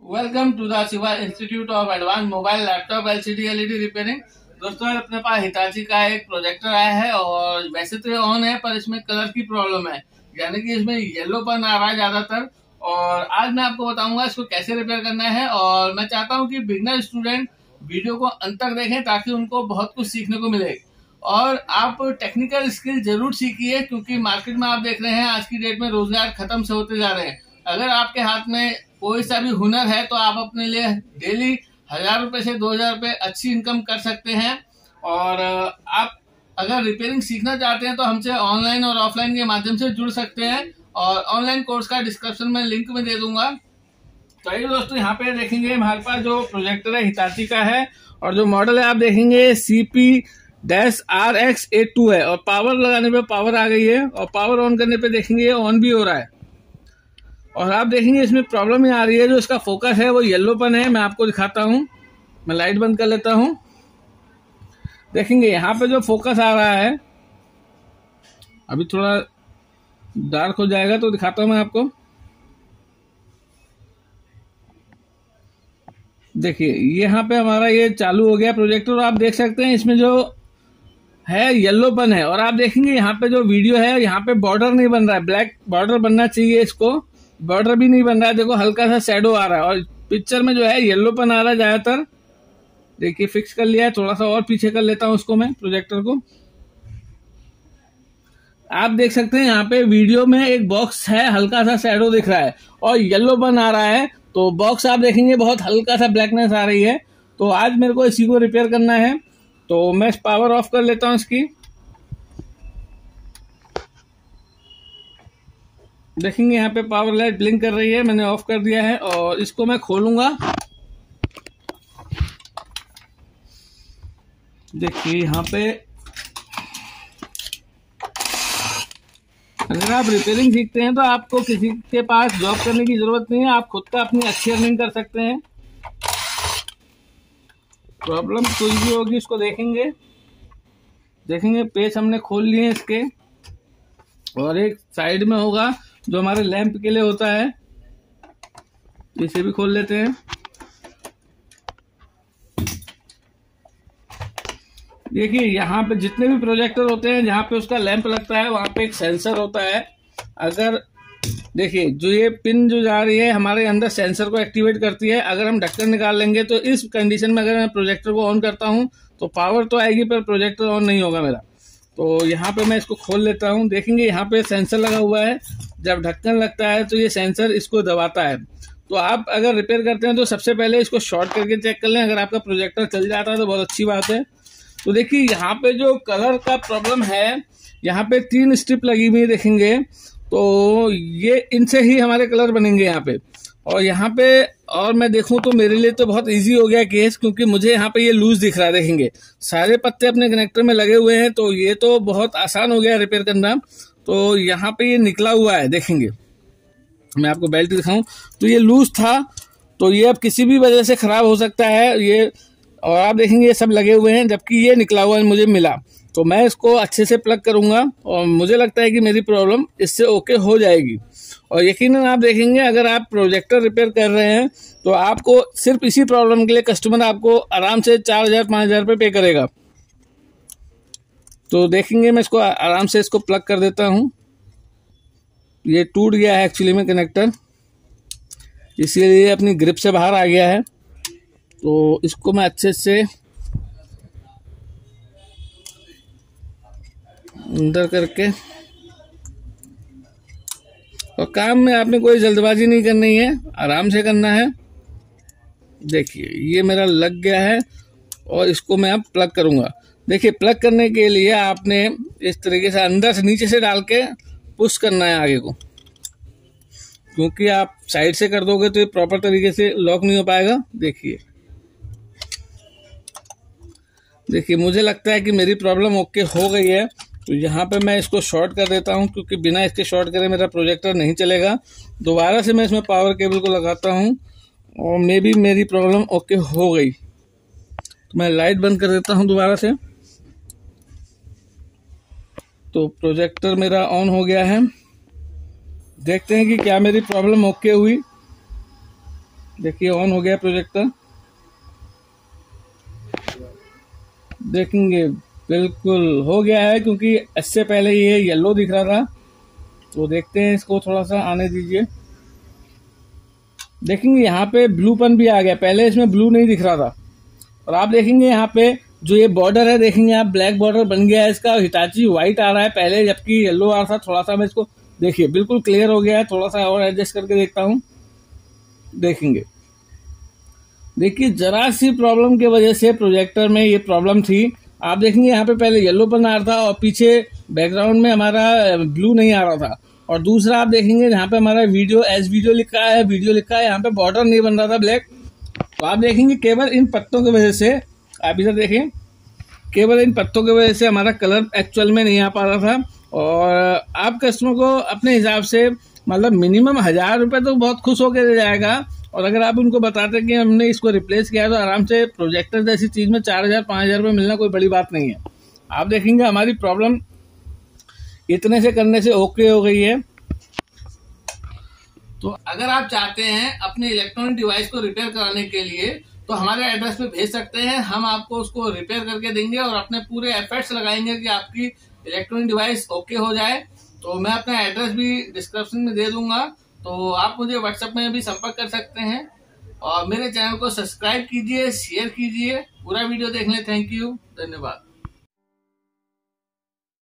Welcome to the Shiva institute of advance mobile laptop LCD LED repairing. दोस्तों अपने पास Hitachi का एक प्रोजेक्टर आया है और वैसे तो ये ऑन है पर इसमें कलर की प्रॉब्लम है, यानी कि इसमें येलोपन आ रहा है ज्यादातर। और आज मैं आपको बताऊंगा इसको कैसे रिपेयर करना है। और मैं चाहता हूं कि बिगनर स्टूडेंट वीडियो को अंत तक देखें ताकि उनको बहुत कुछ सीखने को मिले। और आप टेक्निकल स्किल जरूर सीखिए क्योंकि मार्केट में आप देख रहे हैं आज की डेट में रोजगार खत्म से होते जा रहे हैं। अगर आपके हाथ में कोई सा भी हुनर है तो आप अपने लिए डेली 1000 रुपए से 2000 रुपए अच्छी इनकम कर सकते हैं। और आप अगर रिपेयरिंग सीखना चाहते हैं तो हमसे ऑनलाइन और ऑफलाइन के माध्यम से जुड़ सकते हैं और ऑनलाइन कोर्स का डिस्क्रिप्शन में लिंक में दे दूंगा। तो आइए दोस्तों, यहाँ पे देखेंगे हमारे पास जो प्रोजेक्टर है हिताची का है और जो मॉडल है आप देखेंगे CP-RX82 है। और पावर लगाने पे पावर आ गई है और पावर ऑन करने पे देखेंगे ऑन भी हो रहा है। और आप देखेंगे इसमें प्रॉब्लम ये आ रही है, जो इसका फोकस है वो येलोपन है। मैं आपको दिखाता हूँ, मैं लाइट बंद कर लेता हूँ। देखेंगे यहाँ पे जो फोकस आ रहा है, अभी थोड़ा डार्क हो जाएगा तो दिखाता हूँ मैं आपको। देखिए यहाँ पे हमारा ये चालू हो गया प्रोजेक्टर। आप देख सकते हैं इसमें जो है येलोपन है। और आप देखेंगे यहाँ पे जो वीडियो है यहाँ पे बॉर्डर नहीं बन रहा है, ब्लैक बॉर्डर बनना चाहिए, इसको बॉर्डर भी नहीं बन रहा है। देखो हल्का सा शैडो आ रहा है और पिक्चर में जो है येलोपन आ रहा है ज्यादातर। देखिए फिक्स कर लिया है, थोड़ा सा और पीछे कर लेता हूँ उसको मैं प्रोजेक्टर को। आप देख सकते हैं यहाँ पे वीडियो में एक बॉक्स है, हल्का सा शैडो दिख रहा है और येलोपन आ रहा है। तो बॉक्स आप देखेंगे बहुत हल्का सा ब्लैकनेस आ रही है। तो आज मेरे को इसी को रिपेयर करना है, तो मैं पावर ऑफ कर लेता हूँ इसकी। देखेंगे यहाँ पे पावर लाइट ब्लिंक कर रही है, मैंने ऑफ कर दिया है। और इसको मैं खोलूंगा। देखिए यहाँ पे अगर आप रिपेयरिंग सीखते हैं तो आपको किसी के पास जॉब करने की जरूरत नहीं है, आप खुद का अपनी अच्छी अर्निंग कर सकते हैं। प्रॉब्लम कोई भी होगी उसको देखेंगे पेच हमने खोल लिए इसके। और एक साइड में होगा जो हमारे लैंप के लिए होता है, इसे भी खोल लेते हैं। देखिए यहाँ पे जितने भी प्रोजेक्टर होते हैं जहाँ पे उसका लैंप लगता है वहां पे एक सेंसर होता है। अगर देखिए जो ये पिन जो जा रही है हमारे अंदर सेंसर को एक्टिवेट करती है। अगर हम ढक्कन निकाल लेंगे तो इस कंडीशन में अगर मैं प्रोजेक्टर को ऑन करता हूँ तो पावर तो आएगी पर प्रोजेक्टर ऑन नहीं होगा मेरा। तो यहाँ पे मैं इसको खोल लेता हूँ। देखेंगे यहाँ पे सेंसर लगा हुआ है, जब ढक्कन लगता है तो ये सेंसर इसको दबाता है। तो आप अगर रिपेयर करते हैं तो सबसे पहले इसको शॉर्ट करके चेक कर लें। अगर आपका प्रोजेक्टर चल जाता है तो बहुत अच्छी बात है। तो देखिए यहाँ पे जो कलर का प्रॉब्लम है, यहाँ पे 3 स्ट्रिप लगी हुई देखेंगे, तो ये इनसे ही हमारे कलर बनेंगे यहाँ पे। और यहाँ पे और मैं देखूं तो मेरे लिए तो बहुत इजी हो गया केस, क्योंकि मुझे यहाँ पे ये लूज दिख रहा है। देखेंगे सारे पत्ते अपने कनेक्टर में लगे हुए हैं, तो ये तो बहुत आसान हो गया रिपेयर करना। तो यहाँ पे ये निकला हुआ है, देखेंगे मैं आपको बेल्ट दिखाऊं तो ये लूज था, तो ये अब किसी भी वजह से खराब हो सकता है ये। और आप देखेंगे ये सब लगे हुए हैं, जबकि ये निकला हुआ मुझे मिला। तो मैं इसको अच्छे से प्लग करूंगा और मुझे लगता है कि मेरी प्रॉब्लम इससे ओके हो जाएगी। और यकीनन आप देखेंगे अगर आप प्रोजेक्टर रिपेयर कर रहे हैं तो आपको सिर्फ इसी प्रॉब्लम के लिए कस्टमर आपको आराम से 4000-5000 रुपये पे करेगा। तो देखेंगे मैं इसको आराम से इसको प्लग कर देता हूँ। ये टूट गया है एक्चुअली में कनेक्टर, इसीलिए अपनी ग्रिप से बाहर आ गया है। तो इसको मैं अच्छे से अंदर करके, और काम में आपने कोई जल्दबाजी नहीं करनी है, आराम से करना है। देखिए ये मेरा लग गया है और इसको मैं अब प्लग करूंगा। देखिए प्लग करने के लिए आपने इस तरीके से अंदर से नीचे से डाल के पुश करना है आगे को, क्योंकि आप साइड से कर दोगे तो ये प्रॉपर तरीके से लॉक नहीं हो पाएगा। देखिए मुझे लगता है कि मेरी प्रॉब्लम ओके हो गई है। तो यहाँ पे मैं इसको शॉर्ट कर देता हूँ, क्योंकि बिना इसके शॉर्ट करे मेरा प्रोजेक्टर नहीं चलेगा। दोबारा से मैं इसमें पावर केबल को लगाता हूँ और मे बी मेरी प्रॉब्लम ओके हो गई। तो मैं लाइट बंद कर देता हूँ दोबारा से। तो प्रोजेक्टर मेरा ऑन हो गया है। देखते हैं कि क्या मेरी प्रॉब्लम ओके हुई। देखिए ऑन हो गया प्रोजेक्टर, देखेंगे बिल्कुल हो गया है, क्योंकि इससे पहले ये येलो दिख रहा था। तो देखते हैं, इसको थोड़ा सा आने दीजिए। देखेंगे यहाँ पे ब्लूपन भी आ गया, पहले इसमें ब्लू नहीं दिख रहा था। और आप देखेंगे यहाँ पे जो ये बॉर्डर है, देखेंगे आप ब्लैक बॉर्डर बन गया है इसका, हिटाची व्हाइट आ रहा है पहले, जबकि येलो आ रहा था। थोड़ा सा मैं इसको देखिए बिल्कुल क्लियर हो गया है, थोड़ा सा और एडजस्ट करके देखता हूँ। देखेंगे, देखिए जरा सी प्रॉब्लम की वजह से प्रोजेक्टर में ये प्रॉब्लम थी। आप देखेंगे यहाँ पे पहले येलोपन आ रहा था और पीछे बैकग्राउंड में हमारा ब्लू नहीं आ रहा था। और दूसरा आप देखेंगे यहाँ पे हमारा वीडियो एज वीडियो लिखा है, वीडियो लिखा है, यहाँ पे बॉर्डर नहीं बन रहा था ब्लैक। तो आप देखेंगे केवल इन पत्तों की वजह से, आप इधर देखें, केवल इन पत्तों की वजह से हमारा कलर एक्चुअल में नहीं आ पा रहा था। और आप कस्टमर को अपने हिसाब से मतलब मिनिमम 1000 रुपये तो बहुत खुश होकर दे जाएगा। और अगर आप उनको बताते कि हमने इसको रिप्लेस किया, तो आराम से प्रोजेक्टर जैसी चीज में 4000-5000 रुपये मिलना कोई बड़ी बात नहीं है। आप देखेंगे हमारी प्रॉब्लम इतने से करने से ओके हो गई है। तो अगर आप चाहते हैं अपने इलेक्ट्रॉनिक डिवाइस को रिपेयर कराने के लिए, तो हमारे एड्रेस पे भेज सकते हैं, हम आपको उसको रिपेयर करके देंगे और अपने पूरे एफर्ट्स लगाएंगे कि आपकी इलेक्ट्रॉनिक डिवाइस ओके हो जाए। तो मैं अपना एड्रेस भी डिस्क्रिप्शन में दे दूंगा, तो आप मुझे व्हाट्सएप में भी संपर्क कर सकते हैं। और मेरे चैनल को सब्सक्राइब कीजिए, शेयर कीजिए, पूरा वीडियो देखने थैंक यू, धन्यवाद।